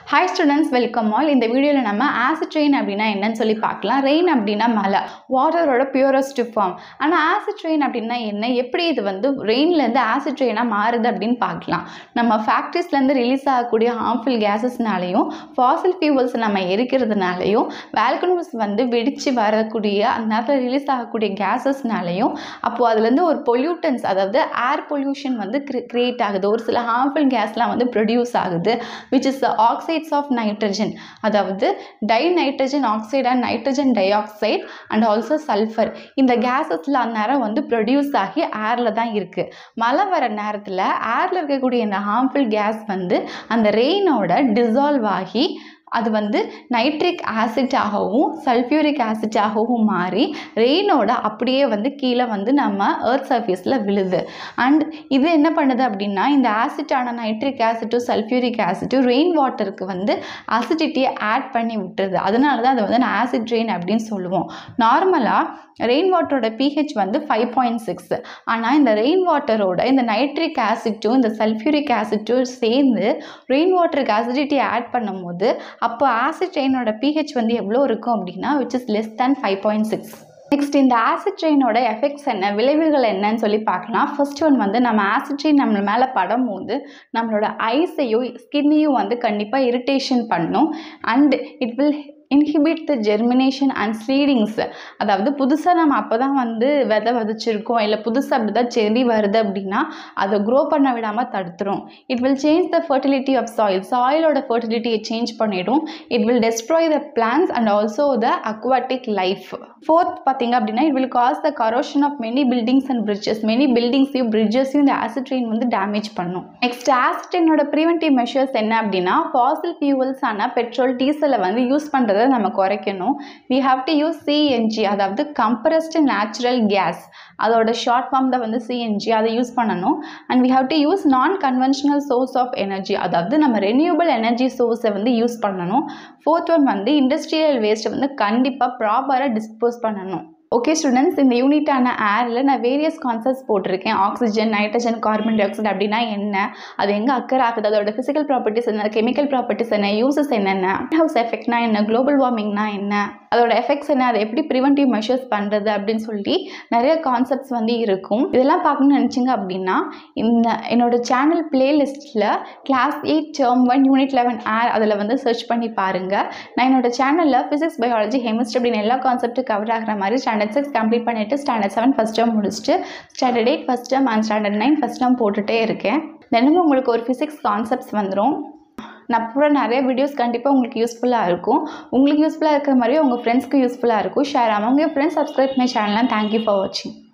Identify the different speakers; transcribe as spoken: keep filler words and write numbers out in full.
Speaker 1: Hi students, welcome all. In the video la nama acid rain அப்படினா என்னன்னு சொல்லி பார்க்கலாம். Rain அப்படினா மழை, வாட்டரோட purest form. ஆனா acid rain அப்படினா என்ன, எப்படி இது வந்து rainல இருந்து acid rain ஆ மாறுது அப்படினு பார்க்கலாம். நம்ம factories ல இருந்து ரிலீஸ் ஆகக்கூடிய harmful gasesனாலயும் fossil fuels நம்ம எரிக்கிறதுனாலயும் volcanoes வந்து வெடிச்சு வரக்கூடிய அந்த நேரத்துல ரிலீஸ் ஆகக்கூடிய gasesனாலயும் அப்போ அதுல இருந்து ஒரு pollutants அதாவது air pollution வந்து create ஆகுது. ஒரு சில harmful gasலாம் வந்து produce ஆகுது, which is the oxide of nitrogen, அதாவது dinitrogen oxide and nitrogen dioxide and also sulfur. இந்த gases-ல அந்நேரம் வந்து produce ஆகி airல தான் இருக்கு. மழை வர நேரத்துல airல இருக்கக்கூடிய இந்த harmful gas வந்து அந்த rain-ஓட dissolve ஆகி அது வந்து நைட்ரிக் ஆசிட் ஆகவும் சல்ஃபியூரிக் ஆசிட் ஆகவும் மாறி ரெயினோட அப்படியே வந்து கீழே வந்து நம்ம எர்த் சர்ஃபேஸில் விழுது. அண்ட் இது என்ன பண்ணுது அப்படின்னா இந்த ஆசிட்டான நைட்ரிக் ஆசிட்டும் சல்ஃபியூரிக் ஆசிட்டும் ரெயின் வாட்டருக்கு வந்து ஆசிடிட்டியை ஆட் பண்ணி விட்டுருது. அதனால தான் அதை வந்து நான் ஆசிட் ரெயின் அப்படின்னு சொல்லுவோம். நார்மலாக ரெயின் வாட்டரோட pH வந்து ஃபைவ் பாயிண்ட் சிக்ஸ். ஆனால் இந்த ரெயின் வாட்டரோட இந்த நைட்ரிக் ஆசிட்டும் இந்த சல்ஃபியூரிக் ஆசிட்டும் சேர்ந்து ரெயின் வாட்டருக்கு ஆசிடிட்டி ஆட் பண்ணும் போது அப்போ ஆசிட் ரெயினோட pH வந்து எவ்வளோ இருக்கும் அப்படின்னா which is less than five point six. Next இந்த ஆசிட் ரெயினோட எஃபெக்ட்ஸ் என்ன, விளைவுகள் என்னன்னு சொல்லி பார்க்கலாம். ஃபர்ஸ்ட் ஒன் வந்து நம்ம ஆசிட் ரெயின் நம்ம மேலே படும் போது நம்மளோட ஐஸையும் ஸ்கின்னையும் வந்து கண்டிப்பாக இரிட்டேஷன் பண்ணும். And it will inhibit the germination and seedlings. அதாவது புதுசாக நம்ம அப்போ தான் வந்து விதை விதைச்சிருக்கோம் இல்லை புதுசாக அப்படி தான் செடி வருது அப்படின்னா அதை க்ரோ பண்ண விடாமல் தடுத்துரும். It will change the fertility of soil, சாயிலோட ஃபர்டிலிட்டியை சேஞ்ச் பண்ணிடும். It will destroy the plants and also the aquatic life. Fourth பார்த்தீங்க அப்படின்னா it will cause the corrosion of many buildings and bridges. Many பில்டிங்ஸையும் பிரிட்ஜஸையும் இந்த ஆசிட் ரெயின் வந்து damage பண்ணும். நெக்ஸ்ட் ஆசிட் ரெயினோட ப்ரிவென்டிவ் மெஷர்ஸ் என்ன அப்படின்னா ஃபாசில் ஃபியூவல்ஸ் ஆன பெட்ரோல் டீசலை வந்து யூஸ் பண்ணுறது நம்ம குறைக்கணும். we have to use C N G அதாவது compressed natural gas, அதோட ஷார்ட் ஃபார்ம் தான் வந்து C N G, அதை யூஸ் பண்ணணும். and we have to use non conventional source of energy, அதாவது நம்ம renewable energy source வந்து யூஸ் பண்ணணும். fourth one வந்து இண்டஸ்ட்ரியல் வேஸ்ட் வந்து கண்டிப்பாக ப்ராப்பராக டிஸ்போஸ் பண்ணணும். ஓகே ஸ்டூடெண்ட்ஸ், இந்த யூனிட்டான ஏரில் நான் வேரியஸ் கான்செப்ட்ஸ் போட்டிருக்கேன். Oxygen, nitrogen, carbon dioxide அப்படின்னா என்ன, அது எங்கே அக்கர் ஆகுது, அதோட ஃபிசிக்கல் ப்ராப்பர்ட்டிஸ் என்ன, கெமிக்கல் ப்ராப்பர்ட்டிஸ் என்ன, யூசஸ் என்னென்ன, ஹவுஸ் எஃபெக்ட்னா என்ன, குளோபல் வார்மிங்னா என்ன, அதோட எஃபெக்ட்ஸ் என்ன, அதை எப்படி ப்ரிவென்டிவ் மெஷர்ஸ் பண்ணுறது அப்படின்னு சொல்லி நிறைய கான்செப்ட்ஸ் வந்து இருக்கும். இதெல்லாம் பார்க்கணும்னு நினச்சிங்க அப்படின்னா இந்த என்னோட சேனல் பிளேலிஸ்ட்டில் class eight term one unit eleven air அதில் வந்து சர்ச் பண்ணி பாருங்கள். நான் என்னோட சேனலில் ஃபிசிக்ஸ், பயாலஜி, கெமிஸ்ட்ரி அப்படின்னு எல்லா கான்செப்ட்டும் கவர் ஆகிற மாதிரி ஸ்டாண்டர்ட் சிக்ஸ் கம்ப்ளீட் பண்ணிவிட்டு ஸ்டாண்டர்ட் செவன் ஃபஸ்ட் டேர்ம் முடிச்சுட்டு standard eight first term and standard nine first term போட்டுகிட்டே இருக்கேன். தினமும் உங்களுக்கு ஒரு ஃபிசிக்ஸ் கான்செப்ட்ஸ் வந்துடும். நான் பூரா நிறைய வீடியோஸ் கண்டிப்பாக உங்களுக்கு யூஸ்ஃபுல்லாக இருக்கும். உங்களுக்கு யூஸ்ஃபுல்லாக இருக்கிற மாதிரியே உங்கள் ஃப்ரெண்ட்ஸ்க்கு யூஸ்ஃபுல்லாக இருக்கும். ஷேர் ஆமாம் உங்கள் ஃப்ரெண்ட்ஸ் சப்ஸ்கிரைப் பண்ண சேனல்லாம். தேங்க்யூ ஃபார் வாட்சிங்.